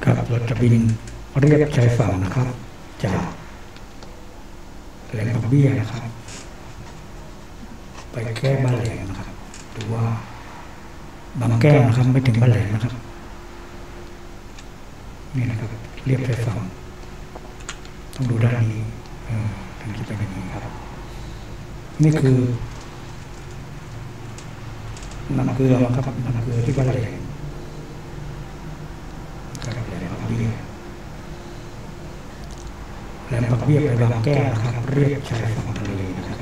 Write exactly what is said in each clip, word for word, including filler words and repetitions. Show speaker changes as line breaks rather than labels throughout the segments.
ครับเราจะบินเรียบชายฝั่งนะครับจากแหลมปักเบี้ยนะครับไปแค่บ้านแหลมนะครับหรือว่าบางแก้วนะครับไม่ถึงบ้านแหลมนะครับนี่นะครับเรียบชายฝั่งต้องดูด้านนี้ถึงจะเป็นอย่างนี้ครับนี่คือน้ำเกลือครับน้ำเกลือที่บ้านแหลมแหลมปักเบี้ยแหลมปักเบี้ยไปบางแก้วนะครับเรียบชายฝั่งทะเลนะครับ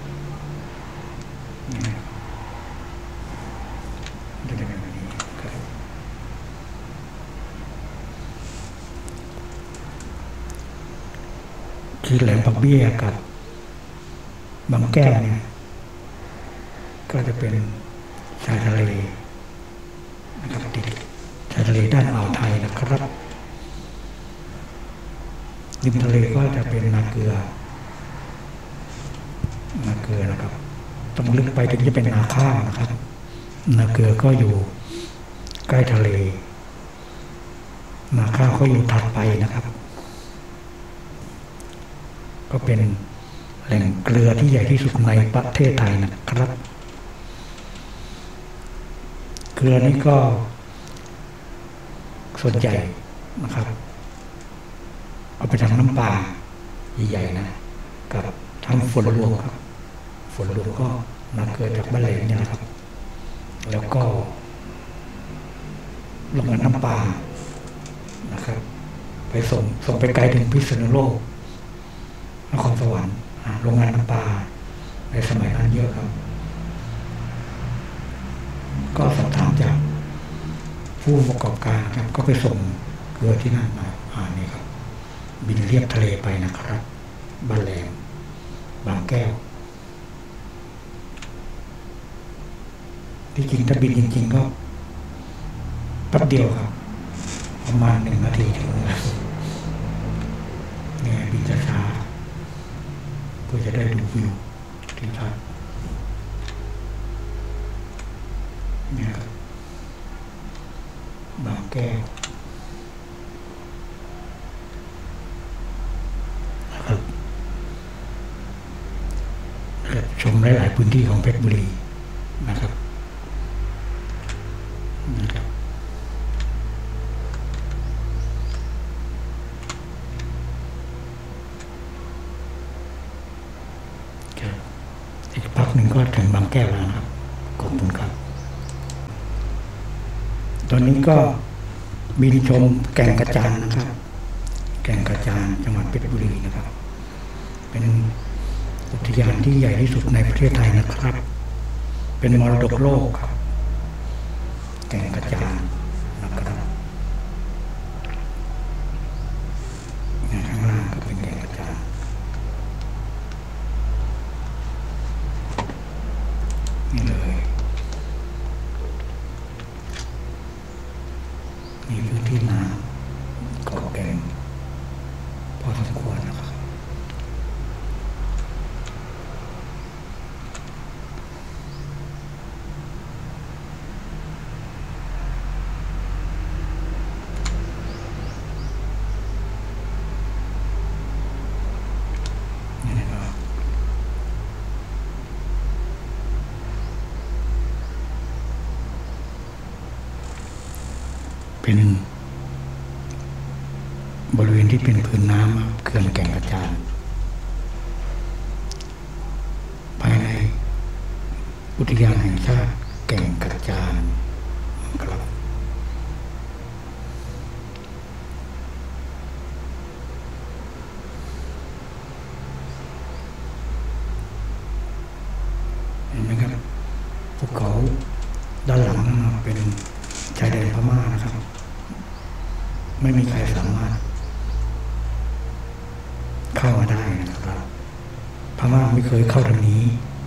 คือแหลมปักเบี้ยกับบางแก้วเนี่ยก็จะเป็นชายทะเลนะครับติดชายทะเลด้านอ่าวไทยนะครับริมทะเลก็จะเป็นนาเกลือนาเกลือนะครับต้องลึกไปถึงจะเป็นนาข้าวนะครับนาเกลือก็อยู่ใกล้ทะเลนาข้าวก็อยู่ถัดไปนะครับก็เป็นแหล่งเกลือที่ใหญ่ที่สุดในประเทศไทยนะครับเกลือนี้ก็ส่วนใหญ่นะครับเอาไปทำน้ำปลาใหญ่ๆนะกับทำฝนหลวงครับฝนหลวงก็นำเกลือจากบ้านแหลมเนี่ยนะครับแล้วก็โรงงานน้ำปลานะครับไปส่งส่งไปไกลถึงพิษณุโลกนครสวรรค์โรงงานน้ำปลาในสมัยนั้นเยอะครับก็สอบถามจากผู้ประกอบการครับก็ไปส่งเกลือที่นั่นมาอ่านี่ครับบินเรียบทะเลไปนะครับบ้านแหลมบางแก้วที่จริงถ้าบินจริงๆก็แป๊บเดียวครับประมาณหนึ่งนาทีถึงแล้วเนี่ยบินช้าๆเพื่อจะได้ดูวิวที่ชัดเนี่ยครับบางแก้วนะครับชมหลายๆพื้นที่ของเพชรบุรีนะครับนะครับอีกพักหนึ่งก็ถึงบางแก้วแล้วนะครับขอบคุณครับตอนนี้ก็บินชมแก่งกระจานนะครับแก่งกระจานจังหวัดเพชรบุรีนะครับเป็นอุทยานที่ใหญ่ที่สุดในประเทศไทยนะครับเป็นมรดกโลกครับแก่งกระจานนะครับข้างล่างก็เป็นแก่งกระจานนี่เลยมีพื้นที่น้ำเกาะแก่งพอสมควรนะครับเป็นบริเวณที่เป็นพื้นน้ำเขื่อนแก่งกระจานภายในอุทยานแห่งชาติแก่งกระจานครับเห็นไหมครับภูเขาด้านหลังเป็นชายแดนพม่านะครับไม่มีใครสามารถเข้ามาได้นะครับพม่าไม่เคยเข้าทางนี้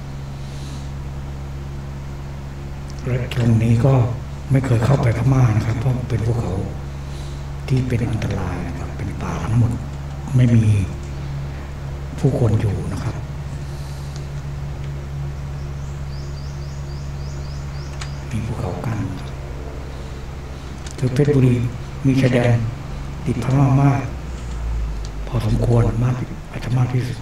และตรงนี้ก็ไม่เคยเข้าไปพม่านะครับเพราะเป็นภูเขาที่เป็นอันตรายนะครับเป็นป่าทั้งหมดไม่มีผู้คนอยู่นะครับมีภูเขากั้นคือเพชรบุรีมีชายแดนติดพม่ามากพอสมควรมากอาจจะมากที่สุด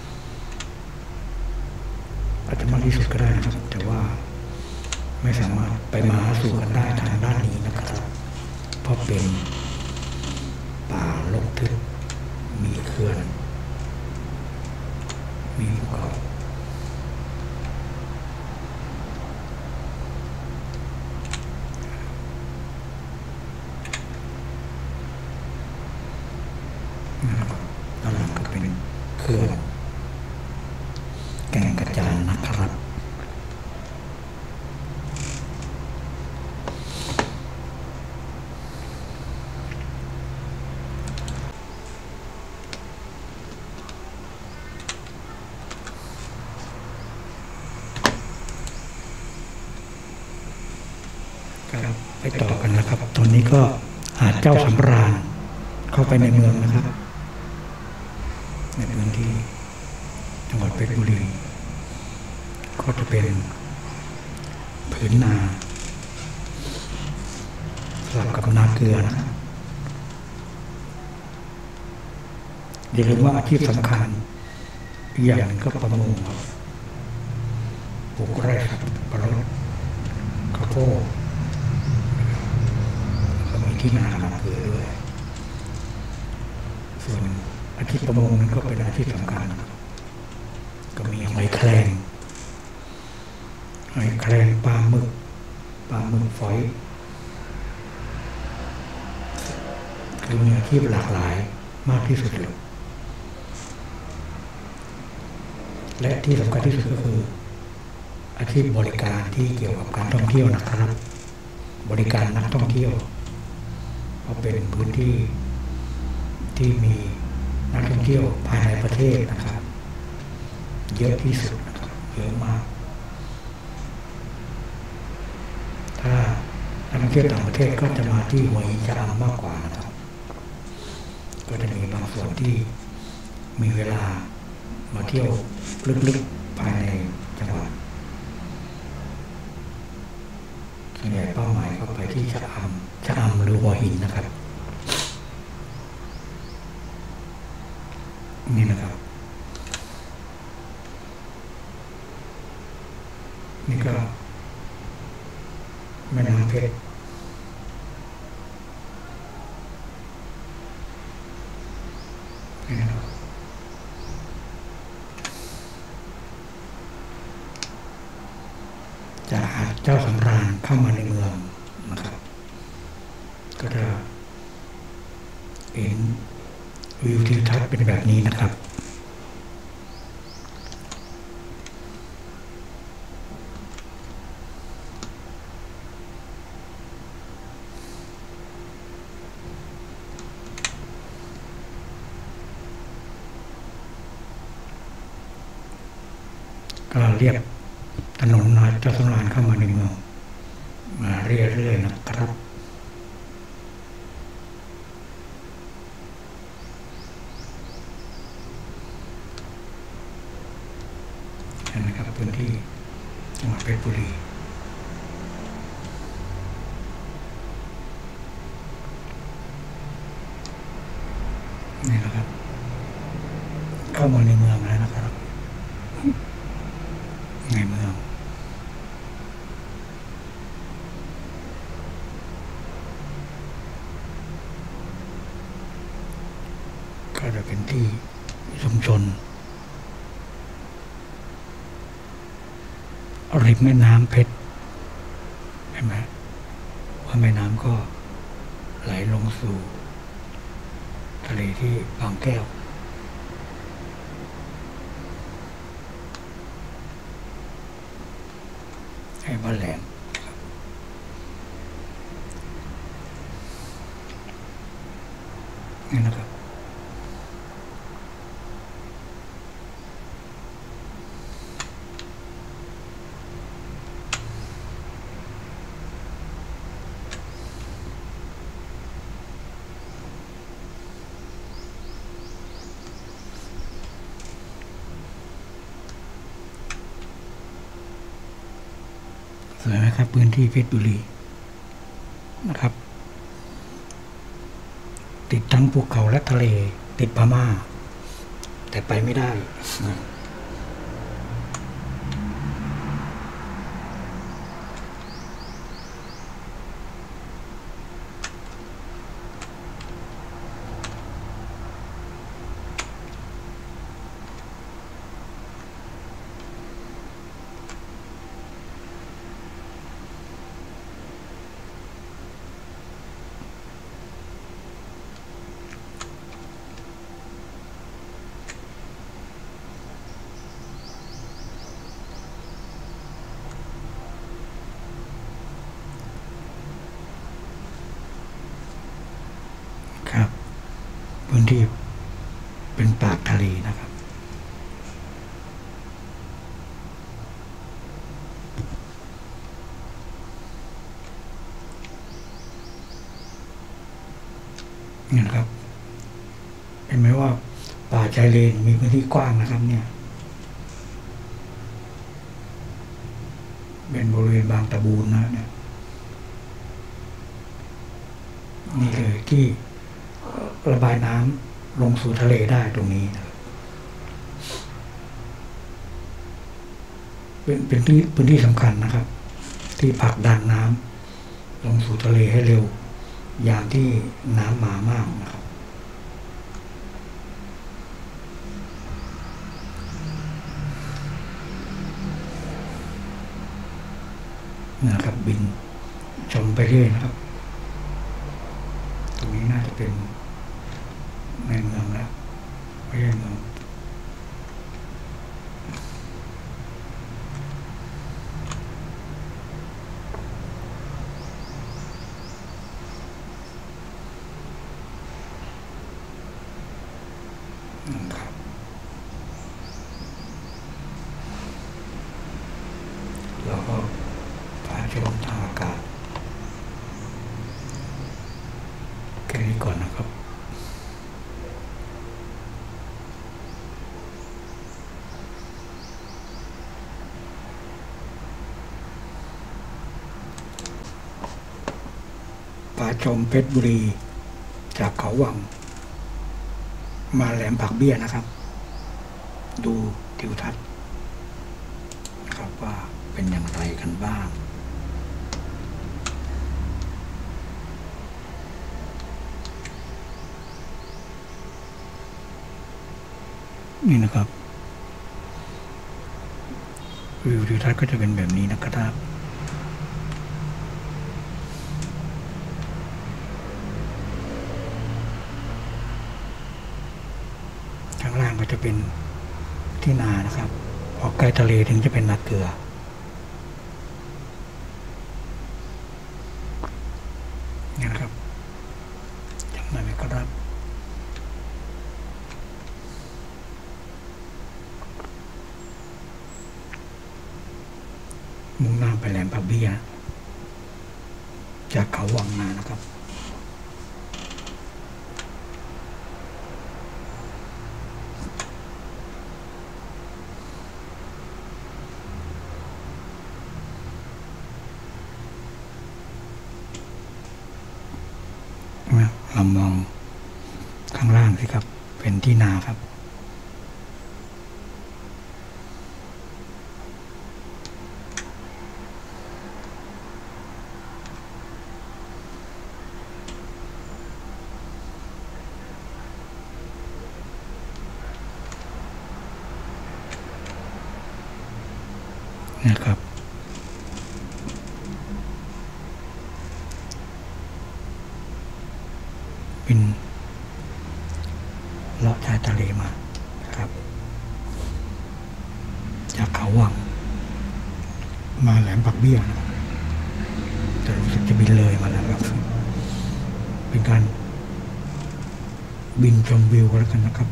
อาจจะมากที่สุดก็ได้นะครับแต่ว่าไม่สามารถไปมาสู่กันได้ทางด้านนี้นะครับเพราะเป็นป่ารกทึบมีเขื่อนมีภูเขาด้านหลังก็เป็นเขื่อนแก่งกระจานนะครับไปต่อกันนะครับตอนนี้ก็หาดเจ้าสำราญเข้าไปในเมืองนะครับในพื้นที่จังหวัดเพชรบุรีก็จะเป็นผืนนาสลับกับนาเกลือนะครับอย่าลืมว่าอาชีพสำคัญอีกอย่างหนึ่งก็ประมงครับปลูกไร่ครับปลูกข้าวโพดที่นานาเกลือด้วยส่วนอาชีพประมงนั้นก็เป็นอาชีพสำคัญก็มีหอยแครงหอยแครงปลาหมึกปลาหมึกฝอยคือมีอาชีพหลากหลายมากที่สุดเลยและที่สำคัญที่สุดก็คืออาชีพบริการที่เกี่ยวกับการท่องเที่ยวนะครับบริการนักท่องเที่ยวก็เป็นพื้นที่ที่มีนักท่องเที่ยวภายในประเทศนะครับเยอะที่สุดนะครับเยอะมากถ้านักท่องเที่ยวต่างประเทศก็จะมาที่หัวหินชะอำมากกว่านะครับก็จะมีบางส่วนที่มีเวลามาเที่ยวลึกๆภายในจังหวัดส่วนใหญ่เป้าหมายก็ไปที่ชะอำชะอำหรือหัวหินนะครับนี่นะครับนี่ก็แม่น้ำเพชรนี่นะครับจากหาดเจ้าสำราญเข้ามาในเมืองนะครับก็จะเห็นวิวทิวทัศน์เป็นแบบนี้นะครับก็เรียกถนนหาดเจ้าสำราญเข้ามาในเมืองมาเรื่อยๆนะครับนะครับพื้นที่จังหวัดเพชรบุรีนี่นะครับเข้ามาในเมืองแล้วนะครับในเมืองก็จะเป็นที่ชุมชนริมแม่น้ำเพชรเห็นไหมว่าแม่น้ำก็ไหลลงสู่ทะเลที่บางแก้วให้บ้านแหลมนี่นะครับสวยไหมครับพื้นที่เพชรบุรีนะครับติดทั้งภูเขาและทะเลติดพม่าแต่ไปไม่ได้ครับพื้นที่เป็นปากทะเลนะครับนี่นะครับเห็นไหมว่าป่าชายเลนมีพื้นที่กว้างนะครับเนี่ยเป็นบริเวณบางตะบูนนะเนี่ยนี่เลยที่ระบายน้ำลงสู่ทะเลได้ตรงนี้นะครับเป็นเป็นที่พื้นที่สำคัญนะครับที่ผลักดันน้ำลงสู่ทะเลให้เร็วอย่างที่น้ำมามากนะครับนะครับบินชมไปเรื่อยนะครับตรงนี้น่าจะเป็นในเมืองแล้วไม่ใช่เมืองครับแล้วก็พาชมทางอากาศแค่นี้ก่อนนะครับพาชมเพชรบุรีจากเขาวังมาแหลมผักเบี้ยนะครับดูทิวทัศน์นะครับว่าเป็นอย่างไรกันบ้างนี่นะครับวิวทิวทัศน์ก็จะเป็นแบบนี้นะครับข้างล่างก็จะเป็นที่นานะครับพอใกล้ทะเลถึงจะเป็นนาเกลือนี่นะครับจำได้ไหมครับมุ่งหน้าไปแหลมผักเบี้ยจากเขาวังมานะครับเรามองข้างล่างสิครับเป็นที่นาครับนะครับเป็นเลาะชายทะเลมาครับจากเขาวังมาแหลมผักเบี้ยนะครับแต่รู้สึกจะบินเลยมาแล้วครับเป็นการบินชมวิวกันแล้วกันนะครับ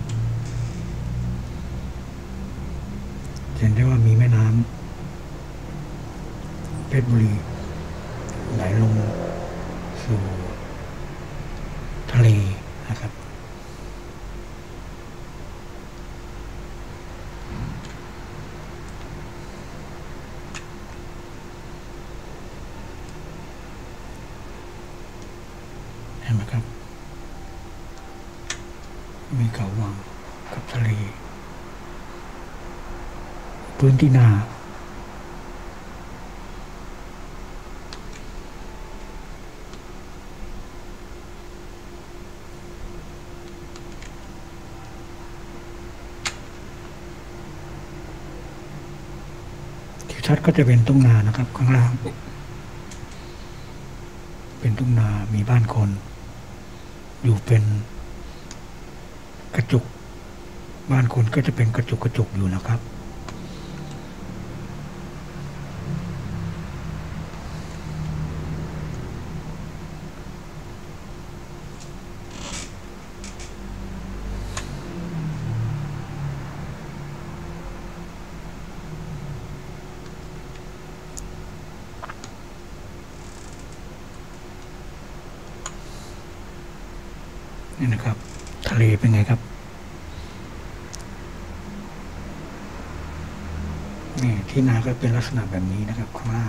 เห็นได้ว่ามีแม่น้ำเพชรบุรีไหลลงสู่ทะเลนะครับเห็นไหมครับมีเขาวังกับทะเลพื้นที่นาที่ชัดก็จะเป็นทุ่งนานะครับข้างล่างเป็นทุ่งนามีบ้านคนอยู่เป็นกระจุกบ้านคนก็จะเป็นกระจุกกระจุกอยู่นะครับนี่นะครับทะเลเป็นไงครับนี่ที่นาก็เป็นลักษณะแบบนี้นะครับข้างล่าง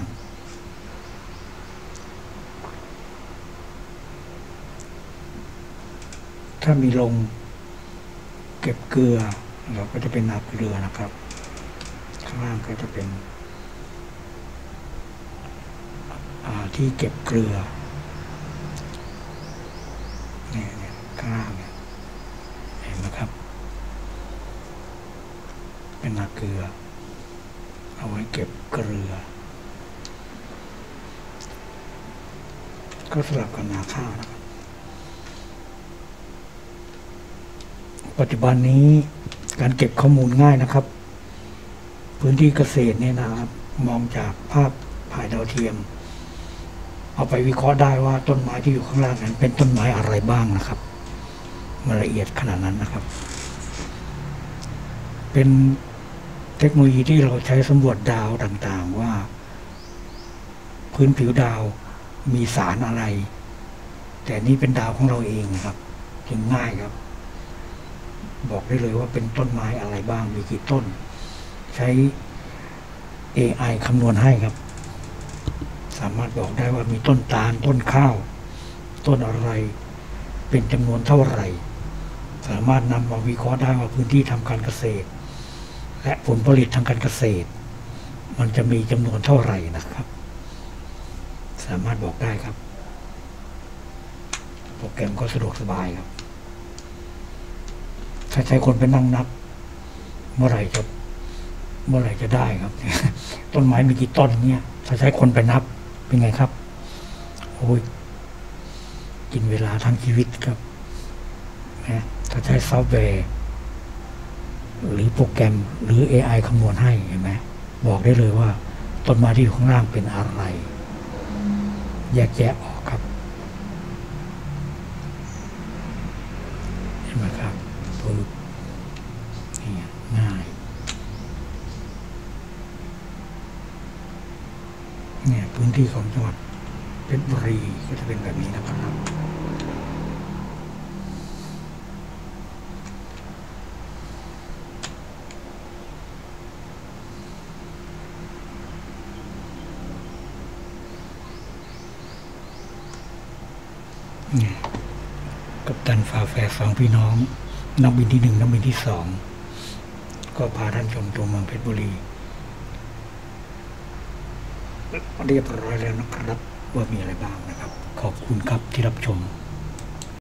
ถ้ามีลงเก็บเกลือเราก็จะเป็นนาเกลือนะครับข้างล่างก็จะเป็นที่เก็บเกลือเนี่ยข้างล่างเนี่ยเห็นไหมครับเป็นนาเกลือเอาไว้เก็บเกลือก็สลับกับนาข้าวนะครับปัจจุบันนี้การเก็บข้อมูลง่ายนะครับพื้นที่เกษตรเนี่ยนะครับมองจากภาพถ่ายดาวเทียมเอาไปวิเคราะห์ได้ว่าต้นไม้ที่อยู่ข้างล่างนั้นเป็นต้นไม้อะไรบ้างนะครับมันละเอียดขนาดนั้นนะครับเป็นเทคโนโลยีที่เราใช้สำรวจดาวต่างๆว่าพื้นผิวดาวมีสารอะไรแต่นี่เป็นดาวของเราเองครับจึงง่ายครับบอกได้เลยว่าเป็นต้นไม้อะไรบ้างมีกี่ต้นใช้ เอ ไอ คำนวณให้ครับสามารถบอกได้ว่ามีต้นตาลต้นข้าวต้นอะไรเป็นจำนวนเท่าไหร่สามารถนำมาวิเคราะห์ได้ว่าพื้นที่ทำการเกษตรและผลผลิตทางการเกษตรมันจะมีจำนวนเท่าไหร่นะครับสามารถบอกได้ครับโปรแกรมก็สะดวกสบายครับถ้าใช้คนไปนั่งนับเมื่อไหร่จะเมื่อไหร่จะได้ครับ ต้นไม้มีกี่ต้นเนี่ยถ้าใช้คนไปนับเป็นไงครับโอ้ยกินเวลาทั้งชีวิตครับนะถ้าใช้ซอฟต์แวร์หรือโปรแกรมหรือ เอ ไอ คำนวณให้เห็นไหมบอกได้เลยว่าต้นไม้ที่อยู่ข้างล่างเป็นอะไรแยกแยะออกครับเห็นไหมครับปึ๊บนี่ง่ายเนี่ยพื้นที่ของจังหวัดเพชรบุรีก็จะเป็นแบบนี้นะครับกัปตันฝาแฝดสองพี่น้องนักบินที่หนึ่งนักบินที่สองก็พาท่านชมตัวเมืองเพชรบุรีเรียบร้อยแล้วนะครับว่ามีอะไรบ้างนะครับขอบคุณครับที่รับชม